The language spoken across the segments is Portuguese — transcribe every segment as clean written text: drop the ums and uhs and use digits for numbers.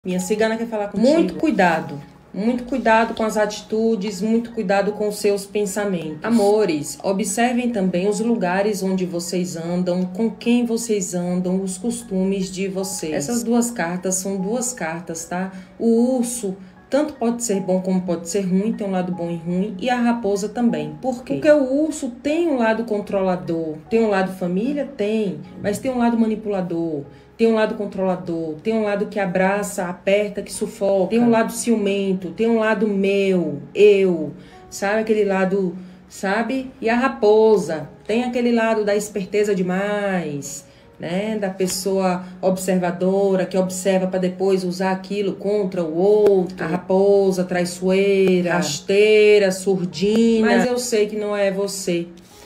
Minha cigana quer falar contigo. Muito cuidado com as atitudes, muito cuidado com os seus pensamentos. Amores, observem também os lugares onde vocês andam, com quem vocês andam, os costumes de vocês. Essas duas cartas são duas cartas, tá? O urso tanto pode ser bom como pode ser ruim, tem um lado bom e ruim, e a raposa também. Por quê? Porque o urso tem um lado controlador, tem um lado família? Tem, mas tem um lado manipulador, tem um lado controlador, tem um lado que abraça, aperta, que sufoca, tem um lado ciumento, tem um lado meu, eu, sabe aquele lado, sabe? E a raposa tem aquele lado da esperteza demais, né, da pessoa observadora, que observa para depois usar aquilo contra o outro. A raposa traiçoeira, rasteira, surdina. Mas eu sei que não é você.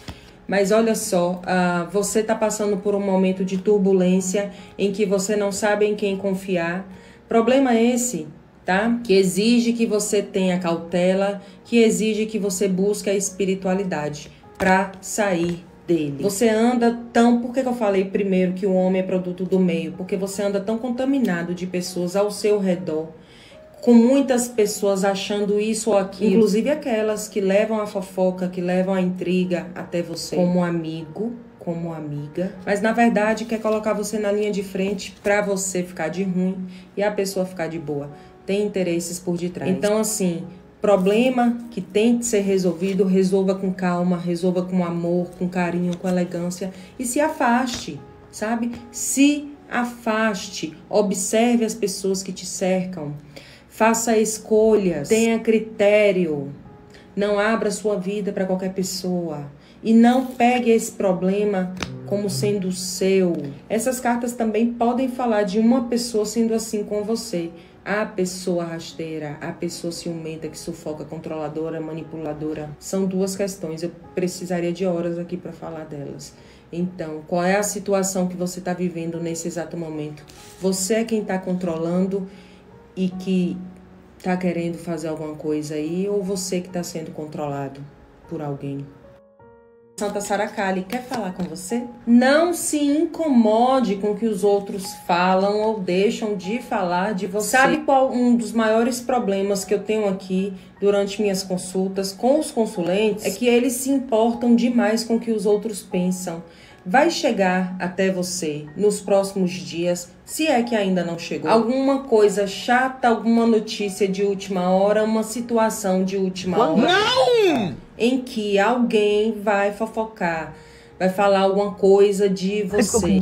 Mas olha só, você está passando por um momento de turbulência em que você não sabe em quem confiar. Problema esse, tá? Que exige que você tenha cautela, que exige que você busque a espiritualidade para sair dele. Você anda tão... Por que eu falei primeiro que o homem é produto do meio? Porque você anda tão contaminado de pessoas ao seu redor, com muitas pessoas achando isso ou aquilo, inclusive aquelas que levam a fofoca, que levam a intriga até você, como amigo, como amiga, mas na verdade quer colocar você na linha de frente para você ficar de ruim e a pessoa ficar de boa. Tem interesses por detrás. Então, assim, problema que tem que ser resolvido, resolva com calma, resolva com amor, com carinho, com elegância e se afaste, sabe? Se afaste, observe as pessoas que te cercam, faça escolhas, tenha critério, não abra sua vida para qualquer pessoa e não pegue esse problema como sendo seu. Essas cartas também podem falar de uma pessoa sendo assim com você. A pessoa rasteira, a pessoa ciumenta, que sufoca, controladora, manipuladora. São duas questões, eu precisaria de horas aqui para falar delas. Então, qual é a situação que você está vivendo nesse exato momento? Você é quem está controlando e que está querendo fazer alguma coisa aí, ou você que está sendo controlado por alguém? Santa Saracali quer falar com você? Não se incomode com o que os outros falam ou deixam de falar de você. Sabe qual um dos maiores problemas que eu tenho aqui durante minhas consultas com os consulentes? É que eles se importam demais com o que os outros pensam. Vai chegar até você nos próximos dias, se é que ainda não chegou, alguma coisa chata, alguma notícia de última hora, uma situação de última hora. Não! Em que alguém vai fofocar, vai falar alguma coisa de você.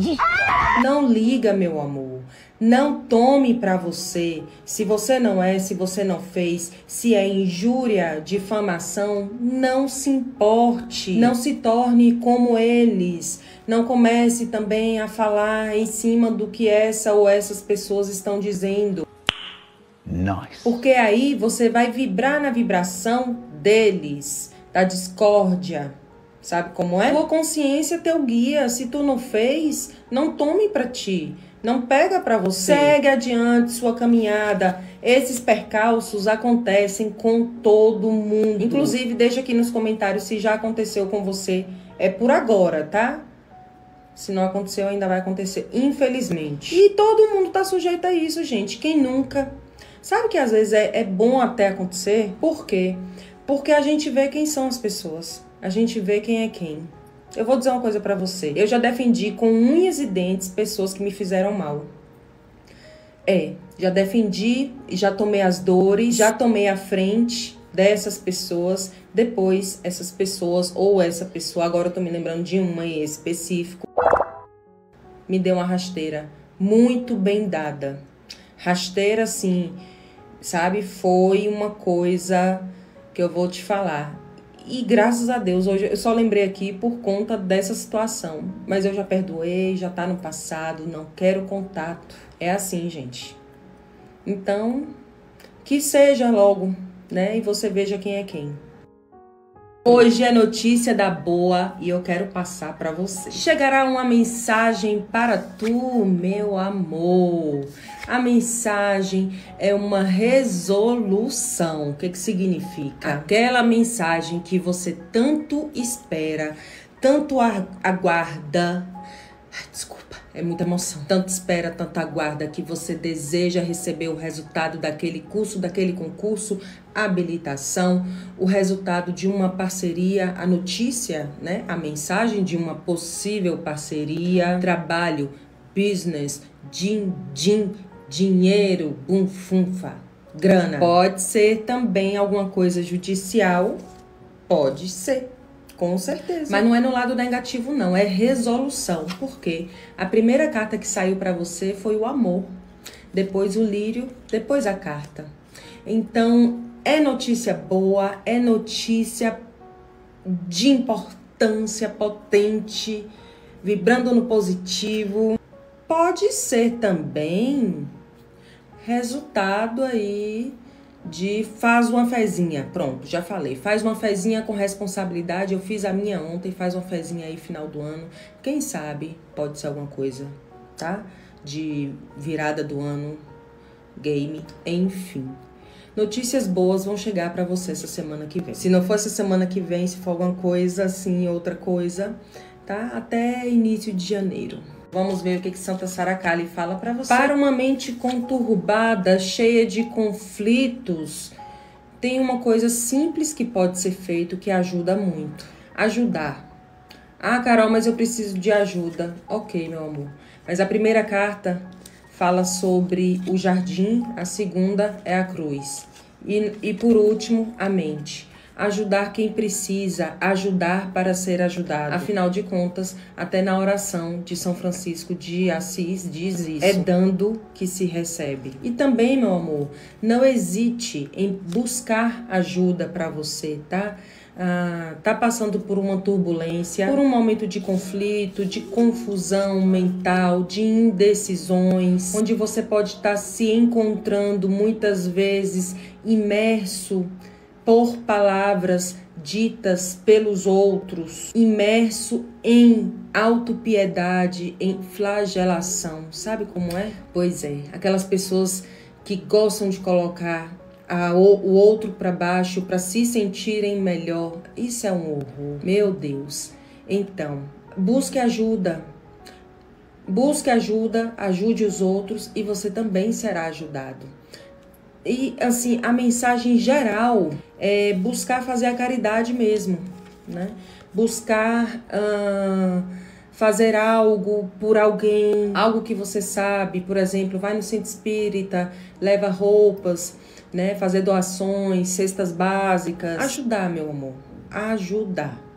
Não liga, meu amor. Não tome pra você. Se você não é, se você não fez, se é injúria, difamação, não se importe. Não se torne como eles. Não comece também a falar em cima do que essa ou essas pessoas estão dizendo. Nice. Porque aí você vai vibrar na vibração deles, da discórdia. Sabe como é? Tua consciência é teu guia. Se tu não fez, não tome pra ti. Não pega pra você. Segue adiante sua caminhada. Esses percalços acontecem com todo mundo. Inclusive, deixa aqui nos comentários se já aconteceu com você. É por agora, tá? Se não aconteceu, ainda vai acontecer, infelizmente. E todo mundo tá sujeito a isso, gente. Quem nunca? Sabe que às vezes é bom até acontecer? Por quê? Porque a gente vê quem são as pessoas. A gente vê quem é quem. Eu vou dizer uma coisa pra você. Eu já defendi com unhas e dentes pessoas que me fizeram mal. Já defendi, já tomei as dores, já tomei a frente dessas pessoas. Depois, essas pessoas ou essa pessoa, agora eu tô me lembrando de uma em específico, me deu uma rasteira muito bem dada. Rasteira, assim, sabe? Foi uma coisa que eu vou te falar. E graças a Deus, hoje eu só lembrei aqui por conta dessa situação. Mas eu já perdoei, já tá no passado, não quero contato. É assim, gente. Então, que seja logo, né? E você veja quem é quem. Hoje é notícia da boa e eu quero passar para você. Chegará uma mensagem para tu, meu amor. A mensagem é uma resolução. O que que significa? Aquela mensagem que você tanto espera, tanto aguarda. Desculpa. É muita emoção. Tanta espera, tanta aguarda que você deseja receber o resultado daquele curso, daquele concurso, habilitação, o resultado de uma parceria, a notícia, né? A mensagem de uma possível parceria, trabalho, business, dinheiro, funfa, grana. Pode ser também alguma coisa judicial, pode ser. Com certeza. Mas não é no lado negativo, não. É resolução. Por quê? A primeira carta que saiu para você foi o amor. Depois o lírio. Depois a carta. Então, é notícia boa. É notícia de importância potente. Vibrando no positivo. Pode ser também resultado aí de faz uma fezinha. Pronto, já falei. Faz uma fezinha com responsabilidade. Eu fiz a minha ontem, faz uma fezinha aí final do ano. Quem sabe pode ser alguma coisa, tá? De virada do ano, game, enfim. Notícias boas vão chegar pra você essa semana que vem. Se não for essa semana que vem, se for alguma coisa assim, outra coisa, tá? Até início de janeiro. Vamos ver o que Santa Sara Kali fala para você. Para uma mente conturbada, cheia de conflitos, tem uma coisa simples que pode ser feito que ajuda muito. Ajudar. Ah, Carol, mas eu preciso de ajuda. Ok, meu amor. Mas a primeira carta fala sobre o jardim, a segunda é a cruz. E por último, a mente. Ajudar quem precisa, ajudar para ser ajudado. Afinal de contas, até na oração de São Francisco de Assis diz isso. É dando que se recebe. E também, meu amor, não hesite em buscar ajuda para você, tá? Tá passando por uma turbulência, por um momento de conflito, de confusão mental, de indecisões, onde você pode estar se encontrando muitas vezes imerso por palavras ditas pelos outros, imerso em autopiedade, em flagelação. Sabe como é? Pois é, aquelas pessoas que gostam de colocar o outro para baixo para se sentirem melhor. Isso é um horror. Meu Deus. Então, busque ajuda. Busque ajuda, ajude os outros e você também será ajudado. E, assim, a mensagem geral é buscar fazer a caridade mesmo, né? Buscar fazer algo por alguém, algo que você sabe, por exemplo, vai no centro espírita, leva roupas, né? Fazer doações, cestas básicas. Ajudar, meu amor, ajudar.